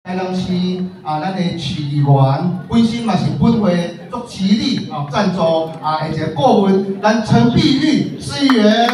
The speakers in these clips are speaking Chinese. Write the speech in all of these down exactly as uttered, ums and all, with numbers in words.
台南市啊，咱的市议员本身嘛是本会做市里啊赞助啊，而且顾问咱陈碧玉市议员，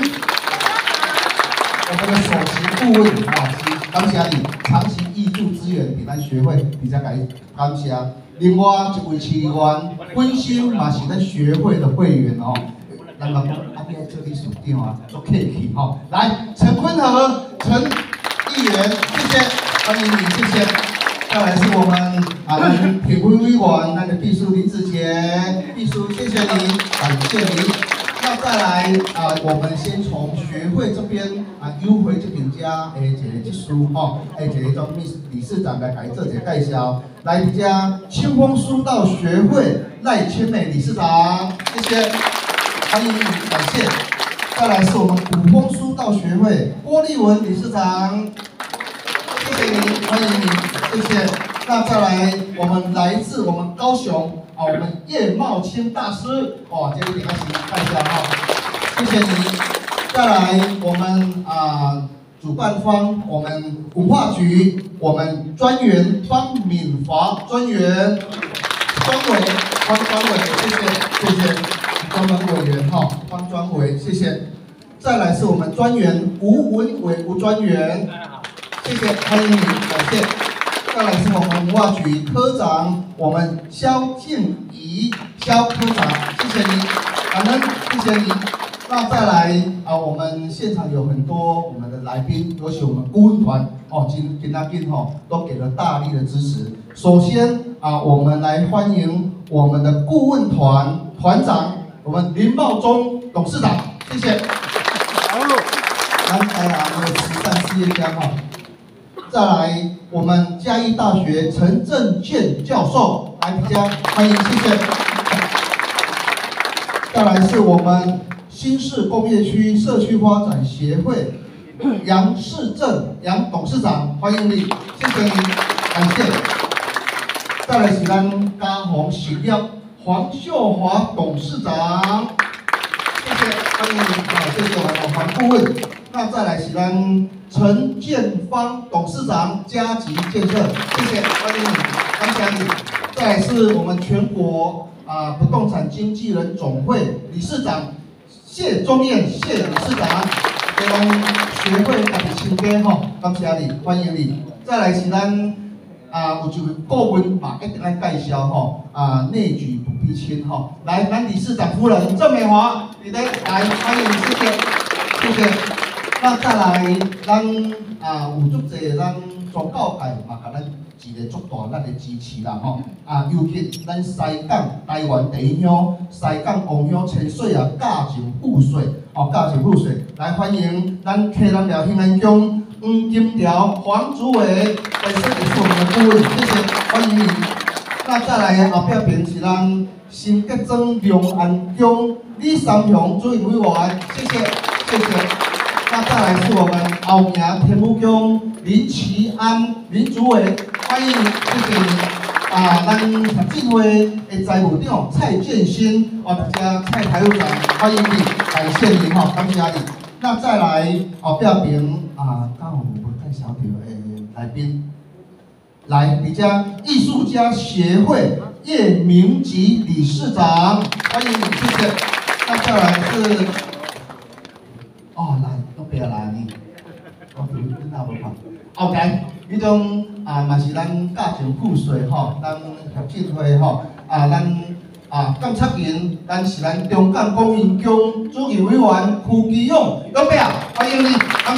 我们的首席顾问啊，是感谢你长期挹注资源给咱学会，比较感感谢。另外一位市议员本身嘛是咱学会的会员哦。 咱嘛讲，啊，你做理事长啊，做客气吼。来，陈坤和陈议员，谢谢，欢迎你，谢谢。再来是我们啊，咱评委委员，咱的秘书林志杰秘书，谢谢你，感谢你。那再来啊，我们先从学会这边啊，优惠这边家诶，一个技术吼，诶，一个总理理事长来给做一个介绍。来，一家清风书道学会赖千美理事长，谢谢。 欢迎你，感谢。再来是我们古风书道学会郭丽文理事长，谢谢你，欢迎你，谢谢。那再来，我们来自我们高雄啊，我们叶茂清大师，哇，这个点开始看一下哈，谢谢你。再来，我们啊主办方，我们文化局，我们专员方敏华专员，专委方专委，谢谢，谢谢。 专门委员哈，方专委，谢谢。再来是我们专员吴文伟吴专员，谢谢，欢迎你，感谢。再来是我们文化局科长，我们肖静怡肖科长，谢谢你，感恩，谢谢你。那再来啊，我们现场有很多我们的来宾，尤其我们顾问团哦，今今天今吼都给了大力的支持。首先啊，我们来欢迎我们的顾问团团长。 我们林茂忠董事长，谢谢。好，来来来，我们慈善事业家哈。再来，我们嘉义大学陈正健教授来比较，欢迎，谢谢。再来是我们新市工业区社区发展协会杨世正杨董事长，欢迎你，谢谢你，感谢。再来是咱嘉宏实业。 黄秀华董事长，谢谢，欢迎你啊！谢谢我们黄顾问。那再来是咱陈建芳董事长，嘉吉建设，谢谢，欢迎你，感谢你。再来是我们全国啊不动产经纪人总会理事长谢忠燕谢理事长，给咱学会大家亲家吼，感谢你，欢迎你。再来是咱。 啊，有一位顾问嘛，一定来介绍吼。啊，内举不避亲吼。来，咱理事长夫人郑美华，你的来欢迎，谢谢，谢谢。那再来，咱啊有足侪咱宗教界嘛，甲咱一个足大咱的支持啦吼。啊，尤其咱西港台湾第一乡，西港王乡千岁啊，家境富庶哦，家境富庶，来欢迎咱溪南寮兴安乡。 黄金条黄主委本身也是我们的顾问，谢谢，欢迎你。那再来后壁边是咱新吉庄龙安乡李三雄主任委员，谢谢，谢谢。那再来是我们后名天母乡林奇安林主委，欢迎你，谢谢你。啊，咱协进会的财务长蔡建新，哦，加蔡财务长，欢迎你，感谢你哈，感谢你。 那再来后壁边啊，刚好我们介绍到诶来宾，来，你家艺术家协会叶明吉理事长，欢迎你，谢谢。那再来是，哦，来，都不要来你，我对你那无看。OK， 呢种啊嘛是咱家庭富庶吼，咱协进会吼啊，咱。 啊，监察员，咱是咱中港公园乡主任委员区基勇，老伯啊，欢迎你，感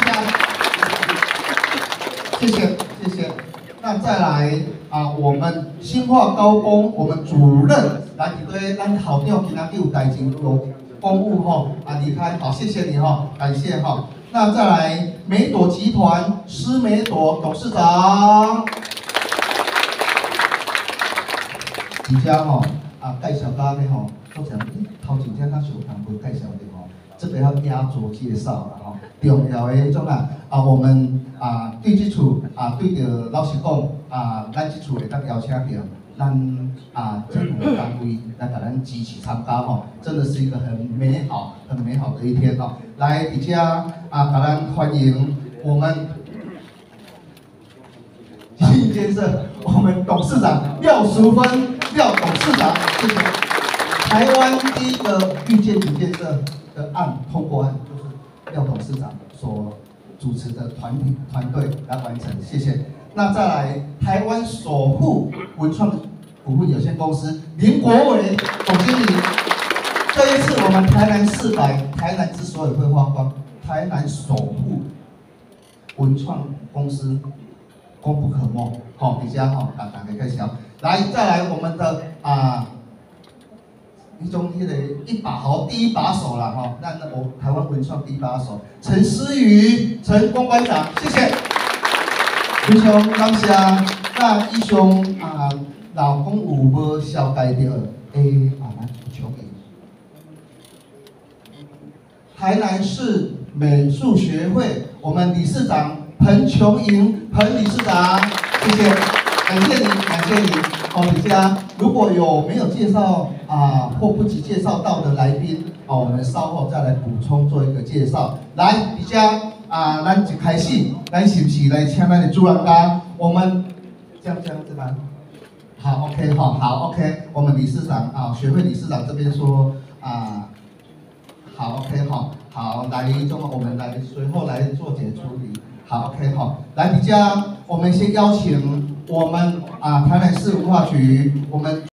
谢，谢谢，谢谢。那再来啊，我们新化高工，我们主任来一堆，咱校长今仔日有代志有公务吼啊离开，好，谢谢你哈，感谢哈。那再来美朵集团施美朵董事长，李家哈。 啊，介绍到咧吼，好像头前只较少淡薄介绍的吼，这个要压轴介绍啦吼。重要的迄种啊，啊，我们啊对这处啊对着老实讲啊，咱这处会当邀请到咱啊政府单位来甲咱支持参加吼，真的是一个很美好、很美好的一天吼。来，伫遮啊，甲咱欢迎我们。 建设我们董事长廖淑芬廖董事长，谢谢。台湾第一个绿建局建设的案通过案，就是廖董事长所主持的团体团队来完成，谢谢。那再来，台湾首富文创股份有限公司林国伟总经理，这一次我们台南四百，台南之所以会发光，台南首富文创公司功不可没，好、哦，比较好，大大家介绍。来，再来我们的啊。一种迄个一把好第一把手啦，哈，那那我台湾文创第一把手陈思瑜陈公关长，谢谢，非常感谢。那以上啊，老公有无小解到诶啊，咱求给台南市美术学会我们理事长彭琼莹彭理事长，谢谢，感谢你，感谢你。好，底下如果有没有介绍啊或不及介绍到的来宾，哦，我们稍后再来补充做一个介绍。来，底下啊，咱一开始，咱是不是来请咱的主人家？我们这样这样子吧。好 ，OK， 好，好 ，OK， 我们理事长啊，学会理事长这边说啊，好 ，OK， 好，好，来中我们来随后来做解处理。好 ，OK， 好，来底下我们先邀请。我们啊，台南市文化局，我们。